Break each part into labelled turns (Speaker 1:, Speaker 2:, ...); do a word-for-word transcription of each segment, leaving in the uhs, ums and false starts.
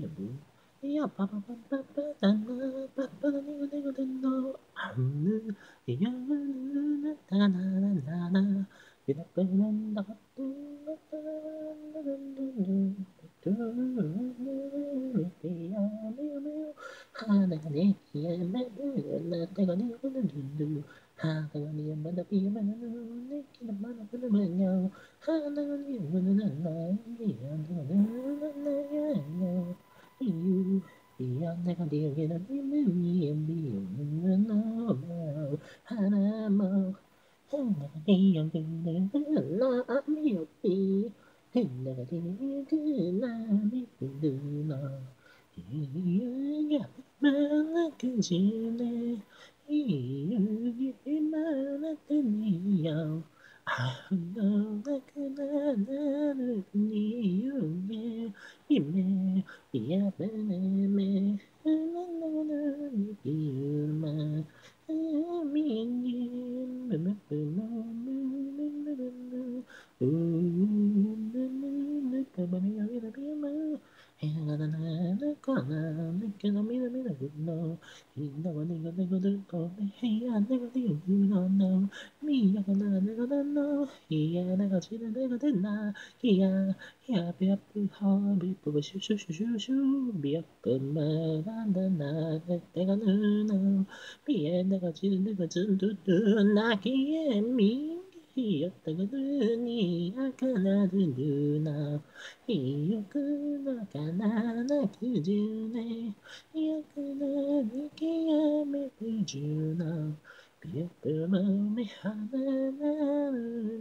Speaker 1: いや、パパパパパだな、パパだねがねがねの、あぬ、いやぬなたなななな、いらぺなんだかとなたなななな、とぬ、いやめよめよ、はながね、いやめる、なたがねがねる、はながね、まだピーマン、ねきなまだまだまだ、はながね、まだなな、いやななななやや。You, yeah, never did get a million, million, no, no, Hanamo, Hanamo, love me, be, never did good, love me, do no. Yeah, man, can see you, man, you, I know that can I you, yeah, yeah. Yeah, me, me, la, la, la, you, my, me and you, me, me, me, me, me, me, me, me, ooh, me, me, me, me, me, me, me, me, me, and la, la, la, la, la, la, me, can I, me, me, me, me, no, you know, I think I think I do, go, me, hey, I think I think you know, no, me, I can, I think I know, yeah, I think I see, I think I did not, yeah. Yeah, be up to hobby, but shoo shoo shoo shoo shoo, be up to my bandana, take a no, be a nigga, nigga, to do, Naki and me. He up the good, I cannot do now. He could not cannot do, you cannot make me do now. Be up to my hand,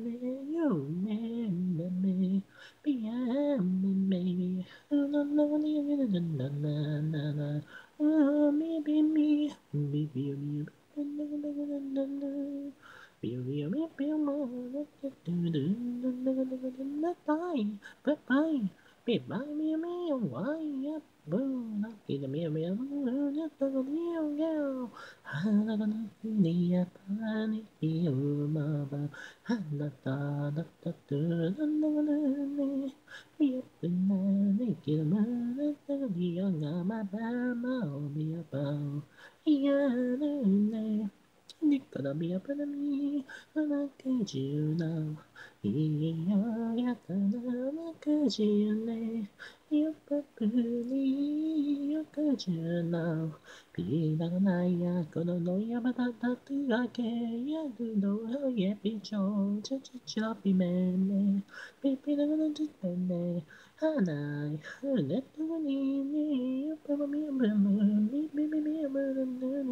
Speaker 1: you remember me. Yeah, maybe. Na na na na na na na na. Oh, maybe me. Maybe me. Na na na na na na. Maybe me. Maybe me. Do do do. Na na na na na na. Bye. Bye bye. Bye bye. Me me. Why? Yep. Boo. Na kita me me. Na na na na na. Ha na na na. Ni apa ni? Yo mama. Ha na na na na na na na na. Biết tình này kia mà nó đi ở ngã mà ba mà bị bao ia này Nika da mi apa da mi ana ke jiu nào ia ya ta na na ke jiu ne ya pa pu ni ya ke jiu nào pi na na ya ko no no ya ba ta ta tu ga ke ya du no ya pi cho cha cha cha pi me ne pi pi na na tu me ne Hanai, let the money, Papa me a murmur, me, me, me, me, a murmur,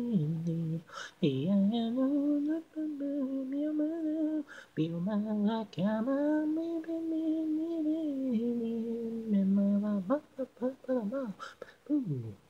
Speaker 1: me, I am me a murmur, be my cama, me, me, me, me, me, me, me, me, me, me, me, me, me, me, me,